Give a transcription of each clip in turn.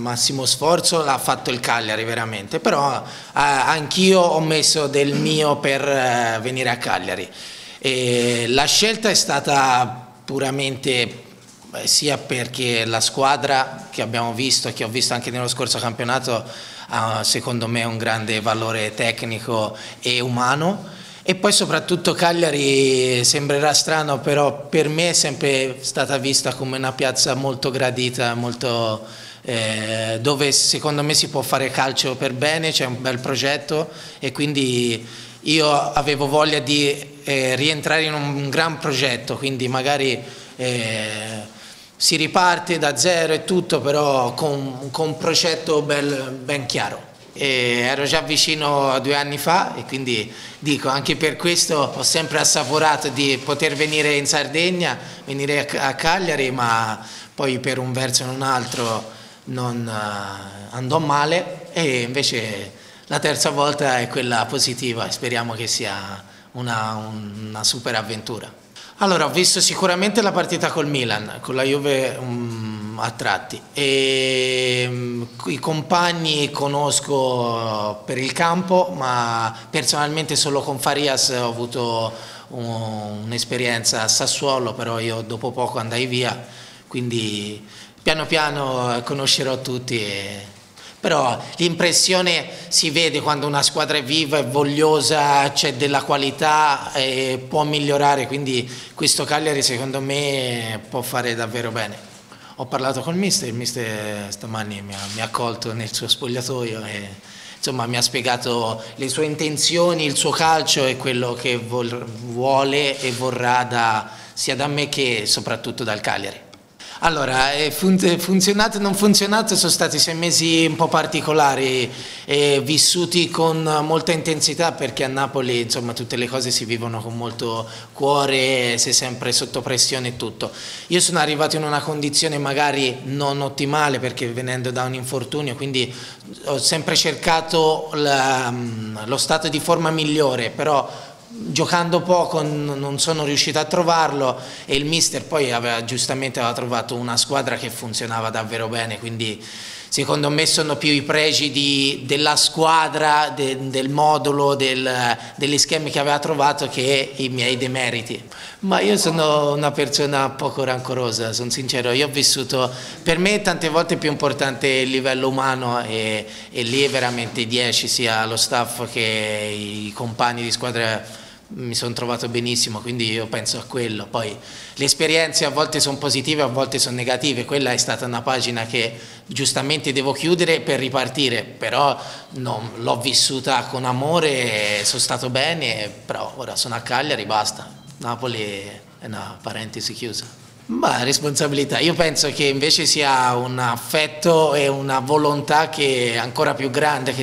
massimo sforzo l'ha fatto il Cagliari veramente, però anch'io ho messo del mio per venire a Cagliari. E la scelta è stata puramente sia perché la squadra che abbiamo visto e che ho visto anche nello scorso campionato ha secondo me un grande valore tecnico e umano, e poi soprattutto Cagliari, sembrerà strano, però per me è sempre stata vista come una piazza molto gradita, molto, dove secondo me si può fare calcio per bene, c'è un bel progetto, e quindi io avevo voglia di rientrare in un gran progetto, quindi magari si riparte da zero e tutto, però con un progetto ben chiaro. Ero già vicino 2 anni fa, e quindi dico, anche per questo ho sempre assaporato di poter venire in Sardegna, venire a Cagliari, ma poi per un verso o un altro non andò male, e invece la terza volta è quella positiva, e speriamo che sia una super avventura. Allora, ho visto sicuramente la partita col Milan, con la Juve a tratti, e i compagni conosco per il campo, ma personalmente solo con Farias ho avuto un'esperienza a Sassuolo, però io dopo poco andai via, quindi piano piano conoscerò tutti. Però l'impressione si vede quando una squadra è viva, è vogliosa, c'è della qualità e può migliorare, quindi questo Cagliari secondo me può fare davvero bene. Ho parlato col mister, il mister stamani mi ha accolto nel suo spogliatoio e insomma mi ha spiegato le sue intenzioni, il suo calcio e quello che vuole e vorrà sia da me che soprattutto dal Cagliari. Allora, funzionato e non funzionato, sono stati 6 mesi un po' particolari, vissuti con molta intensità, perché a Napoli insomma tutte le cose si vivono con molto cuore, sei sempre sotto pressione e tutto. Io sono arrivato in una condizione magari non ottimale, perché venendo da un infortunio, quindi ho sempre cercato lo stato di forma migliore, però giocando poco non sono riuscito a trovarlo, e il mister poi giustamente aveva trovato una squadra che funzionava davvero bene, quindi secondo me sono più i pregi della squadra, del modulo, degli schemi che aveva trovato, che i miei demeriti. Ma io sono una persona poco rancorosa, sono sincero, io ho vissuto, per me tante volte è più importante il livello umano, e lì è veramente 10, sia lo staff che i compagni di squadra. Mi sono trovato benissimo, quindi io penso a quello. Poi le esperienze a volte sono positive, a volte sono negative, quella è stata una pagina che giustamente devo chiudere per ripartire, però l'ho vissuta con amore, sono stato bene, però ora sono a Cagliari, basta. Napoli è una parentesi chiusa. Ma responsabilità, io penso che invece sia un affetto e una volontà che è ancora più grande,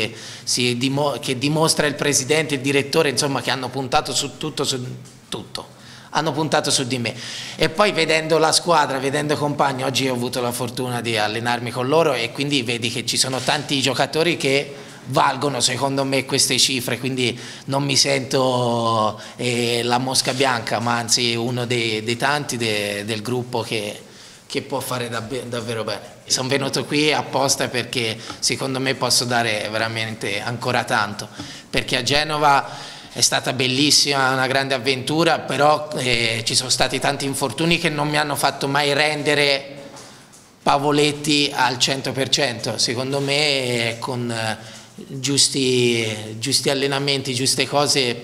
che dimostra il presidente e il direttore, insomma, che hanno puntato su tutto, hanno puntato su di me. E poi vedendo la squadra, vedendo i compagni, oggi ho avuto la fortuna di allenarmi con loro, e quindi vedi che ci sono tanti giocatori che valgono secondo me queste cifre, quindi non mi sento la mosca bianca, ma anzi uno dei tanti del gruppo che può fare davvero bene. Sono venuto qui apposta perché secondo me posso dare veramente ancora tanto, perché a Genova è stata bellissima, una grande avventura, però ci sono stati tanti infortuni che non mi hanno fatto mai rendere Pavoletti al 100%, secondo me con giusti allenamenti, giuste cose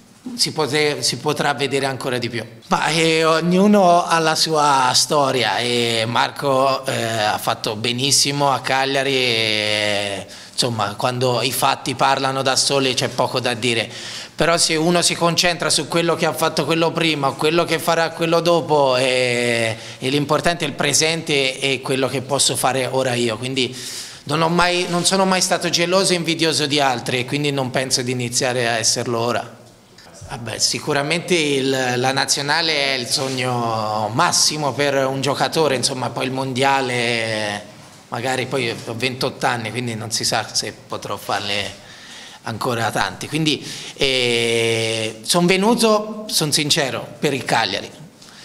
si potrà vedere ancora di più. Ma ognuno ha la sua storia, e Marco ha fatto benissimo a Cagliari, e, insomma, quando i fatti parlano da soli c'è poco da dire, però se uno si concentra su quello che ha fatto quello prima o quello che farà quello dopo, e l'importante è il presente e quello che posso fare ora io, quindi non sono mai stato geloso e invidioso di altri, e quindi non penso di iniziare a esserlo ora. Vabbè, sicuramente la nazionale è il sogno massimo per un giocatore, insomma, poi il mondiale, magari poi ho 28 anni, quindi non si sa se potrò farle ancora tanti, quindi sono venuto, sono sincero, per il Cagliari.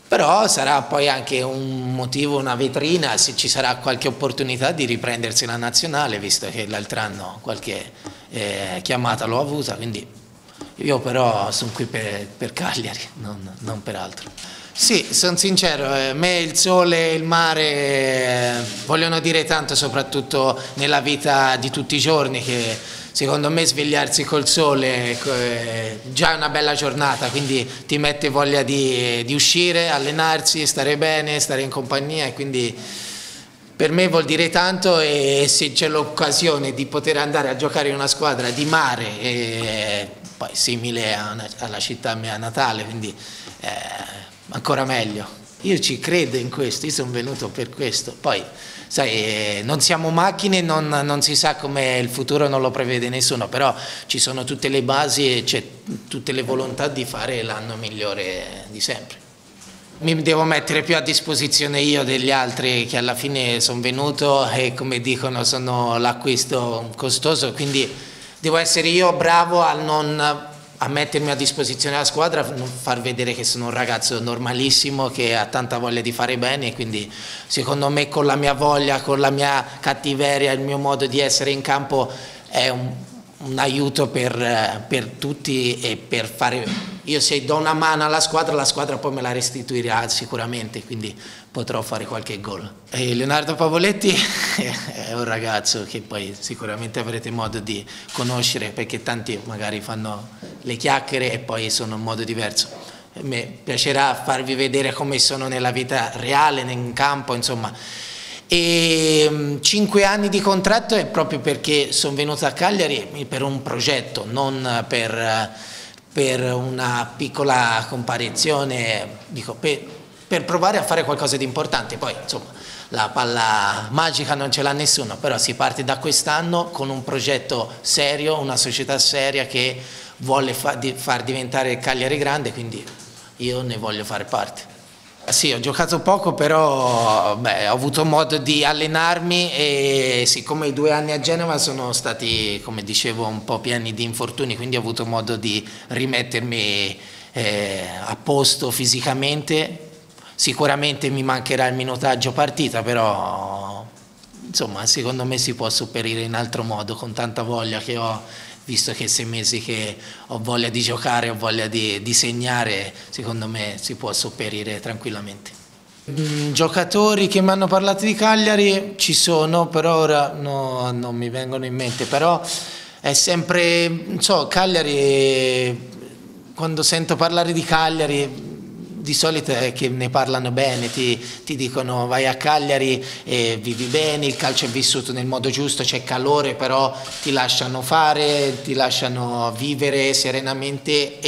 Però sarà poi anche un motivo, una vetrina, se ci sarà qualche opportunità di riprendersi la nazionale, visto che l'altro anno qualche chiamata l'ho avuta, quindi io però sono qui per Cagliari, non per altro. Sì, sono sincero, a me il sole e il mare vogliono dire tanto, soprattutto nella vita di tutti i giorni, che secondo me svegliarsi col sole è già una bella giornata, quindi ti mette voglia di uscire, allenarsi, stare bene, stare in compagnia, e quindi per me vuol dire tanto, e se c'è l'occasione di poter andare a giocare in una squadra di mare, e poi simile alla città mia natale, quindi ancora meglio. Io ci credo in questo, io sono venuto per questo. Poi, sai, non siamo macchine, non si sa come il futuro, non lo prevede nessuno, però ci sono tutte le basi e c'è tutte le volontà di fare l'anno migliore di sempre. Mi devo mettere più a disposizione io degli altri, che alla fine sono venuto e, come dicono, sono l'acquisto costoso, quindi devo essere io bravo a mettermi a disposizione della squadra, far vedere che sono un ragazzo normalissimo, che ha tanta voglia di fare bene, quindi secondo me con la mia voglia, con la mia cattiveria, il mio modo di essere in campo è un aiuto per tutti, e per fare... Io se do una mano alla squadra, la squadra poi me la restituirà sicuramente, quindi potrò fare qualche gol. E Leonardo Pavoletti è un ragazzo che poi sicuramente avrete modo di conoscere, perché tanti magari fanno le chiacchiere e poi sono in modo diverso. A me piacerà farvi vedere come sono nella vita reale, in campo, insomma. E 5 anni di contratto è proprio perché sono venuto a Cagliari per un progetto, non per una piccola comparizione, dico, per provare a fare qualcosa di importante. Poi insomma la palla magica non ce l'ha nessuno, però si parte da quest'anno con un progetto serio, una società seria che vuole far diventare Cagliari grande, quindi io ne voglio fare parte. Sì, ho giocato poco, però ho avuto modo di allenarmi, e siccome i 2 anni a Genova sono stati, come dicevo, un po' pieni di infortuni, quindi ho avuto modo di rimettermi a posto fisicamente. Sicuramente mi mancherà il minutaggio partita, però insomma secondo me si può sopperire in altro modo, con tanta voglia che ho, visto che 6 mesi che ho voglia di giocare, ho voglia di segnare, secondo me si può sopperire tranquillamente. Giocatori che mi hanno parlato di Cagliari ci sono, però ora non mi vengono in mente, però è sempre, non so, Cagliari, quando sento parlare di Cagliari, di solito è che ne parlano bene, ti dicono vai a Cagliari e vivi bene, il calcio è vissuto nel modo giusto, c'è calore, però ti lasciano fare, ti lasciano vivere serenamente,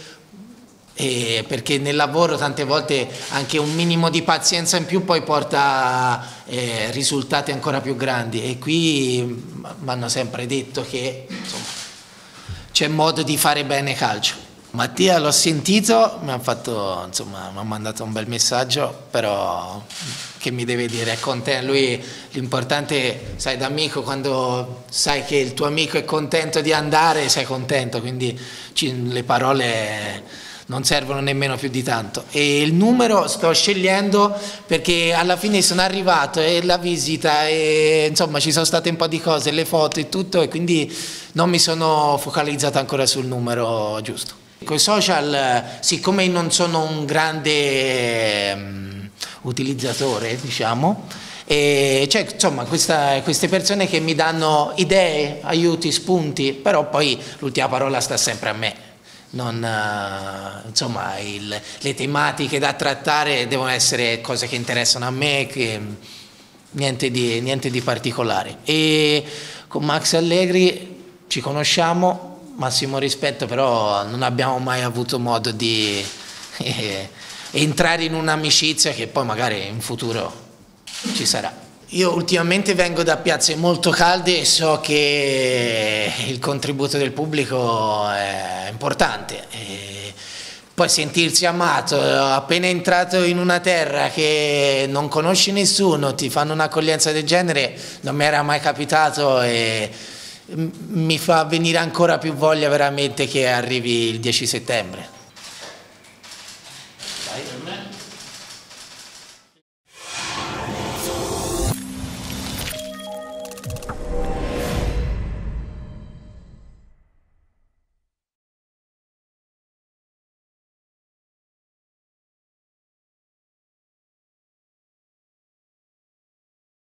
e perché nel lavoro tante volte anche un minimo di pazienza in più poi porta a risultati ancora più grandi, e qui mi hanno sempre detto che c'è modo di fare bene calcio. Mattia l'ho sentito, mi ha mandato un bel messaggio, però che mi deve dire, è contento, lui l'importante, sai, da amico, quando sai che il tuo amico è contento di andare, sei contento, quindi le parole non servono nemmeno più di tanto. E il numero sto scegliendo perché alla fine sono arrivato, e la visita, e insomma ci sono state un po' di cose, le foto e tutto, e quindi non mi sono focalizzato ancora sul numero giusto. Con i social, siccome non sono un grande utilizzatore, diciamo, c'è insomma queste persone che mi danno idee, aiuti, spunti, però poi l'ultima parola sta sempre a me. Insomma, le tematiche da trattare devono essere cose che interessano a me, niente di particolare. E con Max Allegri ci conosciamo, massimo rispetto, però non abbiamo mai avuto modo di entrare in un'amicizia che poi magari in futuro ci sarà. Io ultimamente vengo da piazze molto calde e so che il contributo del pubblico è importante. E poi sentirsi amato, appena entrato in una terra che non conosci nessuno, ti fanno un'accoglienza del genere, non mi era mai capitato, e mi fa venire ancora più voglia veramente che arrivi il 10 settembre.